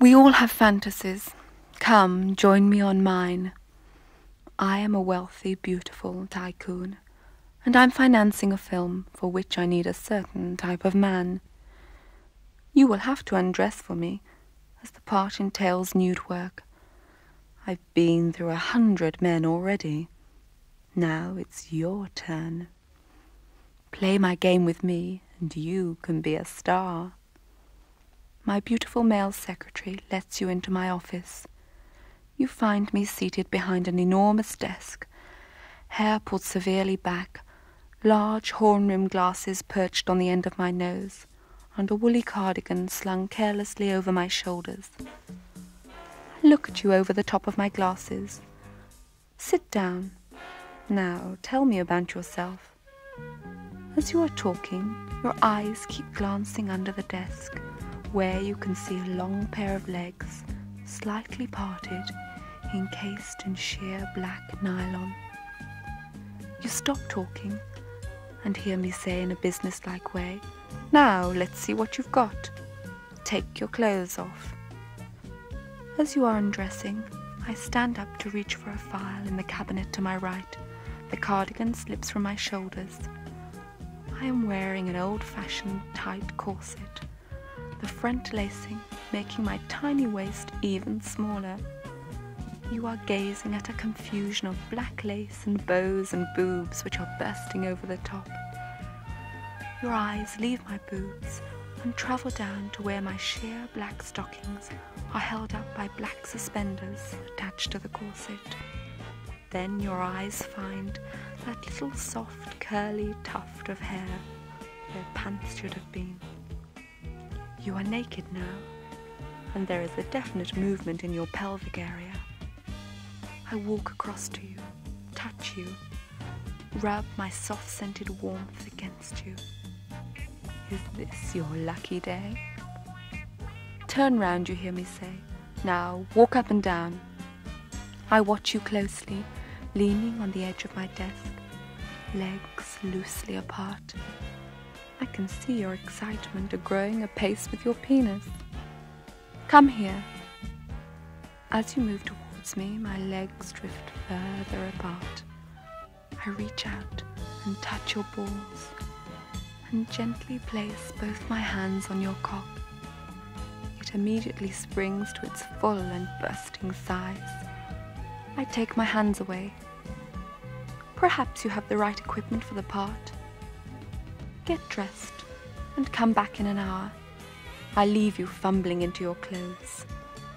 We all have fantasies. Come, join me on mine. I am a wealthy, beautiful tycoon, and I'm financing a film for which I need a certain type of man. You will have to undress for me, as the part entails nude work. I've been through 100 men already. Now it's your turn. Play my game with me, and you can be a star. My beautiful male secretary lets you into my office. You find me seated behind an enormous desk, hair pulled severely back, large horn-rimmed glasses perched on the end of my nose, and a woolly cardigan slung carelessly over my shoulders. I look at you over the top of my glasses. Sit down. Now, tell me about yourself. As you are talking, your eyes keep glancing under the desk, where you can see a long pair of legs, slightly parted, encased in sheer black nylon. You stop talking and hear me say in a businesslike way, "Now, let's see what you've got. Take your clothes off." As you are undressing, I stand up to reach for a file in the cabinet to my right. The cardigan slips from my shoulders. I am wearing an old-fashioned tight corset, the front lacing making my tiny waist even smaller. You are gazing at a confusion of black lace and bows and boobs which are bursting over the top. Your eyes leave my boobs and travel down to where my sheer black stockings are held up by black suspenders attached to the corset. Then your eyes find that little soft curly tuft of hair where pants should have been. You are naked now, and there is a definite movement in your pelvic area. I walk across to you, touch you, rub my soft-scented warmth against you. Is this your lucky day? Turn round, you hear me say. Now, walk up and down. I watch you closely, leaning on the edge of my desk, legs loosely apart. I can see your excitement growing apace with your penis. Come here. As you move towards me, my legs drift further apart. I reach out and touch your balls and gently place both my hands on your cock. It immediately springs to its full and bursting size. I take my hands away. Perhaps you have the right equipment for the part. Get dressed and come back in an hour. I leave you fumbling into your clothes.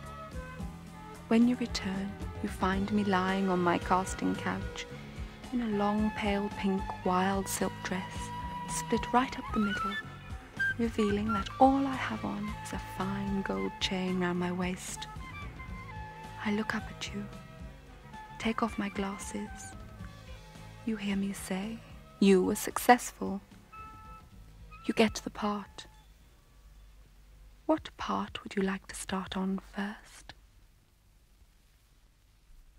When you return, you find me lying on my casting couch in a long pale pink wild silk dress, split right up the middle, revealing that all I have on is a fine gold chain round my waist. I look up at you, take off my glasses. You hear me say, "You were successful. You get the part." What part would you like to start on first?